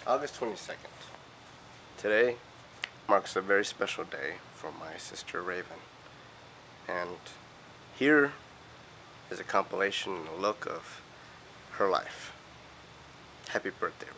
August 22nd. Today marks a very special day for my sister Raven. And here is a compilation and a look of her life. Happy birthday,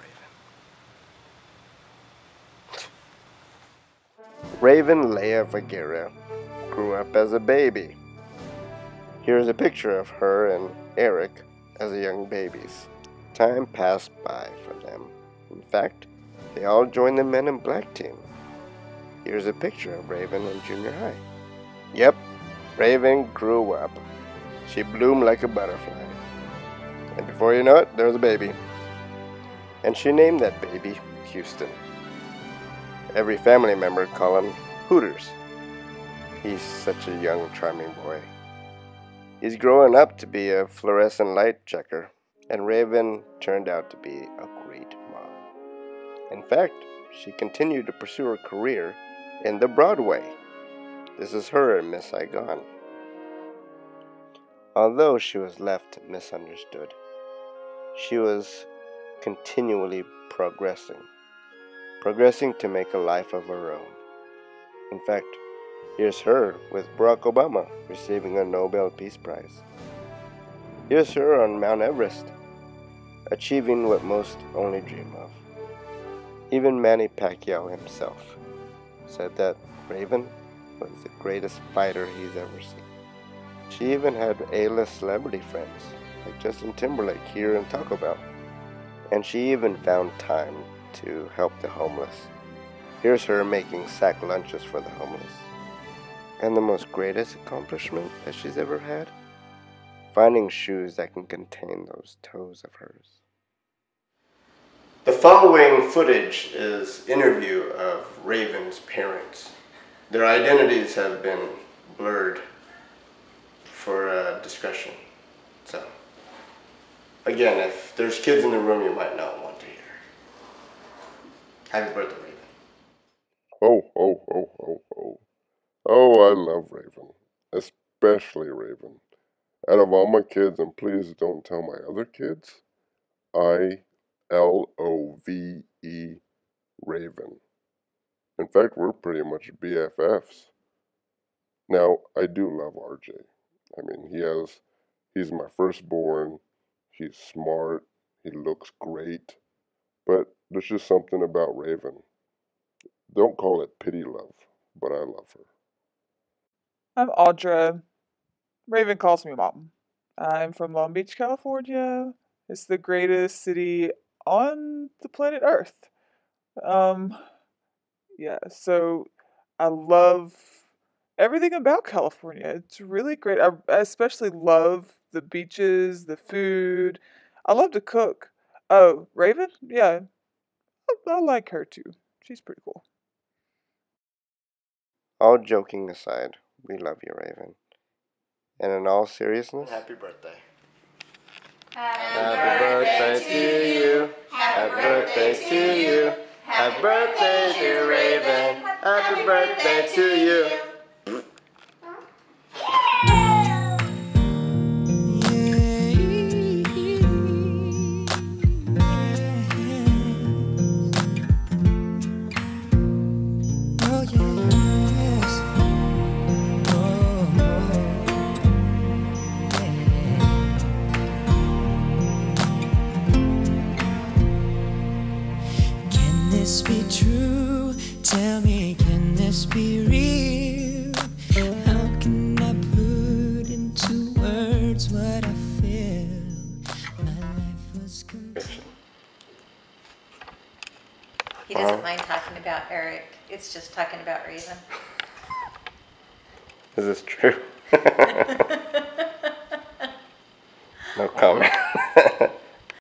Raven. Raven Leah Vergara grew up as a baby. Here's a picture of her and Eric as young babies. Time passed by for them. In fact, they all joined the Men in Black team. Here's a picture of Raven in junior high. Yep, Raven grew up. She bloomed like a butterfly. And before you know it, there was a baby. And she named that baby Houston. Every family member called him Hooters. He's such a young, charming boy. He's growing up to be a fluorescent light checker, and Raven turned out to be a great mom. In fact, she continued to pursue her career in the Broadway. This is her in Miss Saigon. Although she was left misunderstood, she was continually progressing to make a life of her own. In fact, here's her with Barack Obama receiving a Nobel Peace Prize. Here's her on Mount Everest, achieving what most only dream of. Even Manny Pacquiao himself said that Raven was the greatest fighter he's ever seen. She even had A-list celebrity friends like Justin Timberlake here in Taco Bell. And she even found time to help the homeless. Here's her making sack lunches for the homeless. And the most greatest accomplishment that she's ever had? Finding shoes that can contain those toes of hers. The following footage is interview of Raven's parents. Their identities have been blurred for discretion. So, again, if there's kids in the room, you might not want to hear. Happy birthday, Raven. Oh, oh, oh, oh, oh. Oh, I love Raven. Especially Raven. Out of all my kids, and please don't tell my other kids, I-L-O-V-E, Raven. In fact, we're pretty much BFFs. Now, I do love RJ. I mean, he's my firstborn, he's smart, he looks great, but there's just something about Raven. Don't call it pity love, but I love her. I'm Audra. Raven calls me mom. I'm from Long Beach, California. It's the greatest city on the planet Earth. Yeah, so I love everything about California. It's really great. I especially love the beaches, the food. I love to cook. Oh, Raven? Yeah, I like her too. She's pretty cool. All joking aside, we love you, Raven. And in all seriousness, happy birthday. Happy birthday to you. Happy birthday to you. Happy birthday, dear Raven. Happy birthday to you. Can this be true? Tell me, can this be real? How can I put into words what I feel? My life was complete. He doesn't mind talking about Eric. It's just talking about Raven. Is this true? No comment.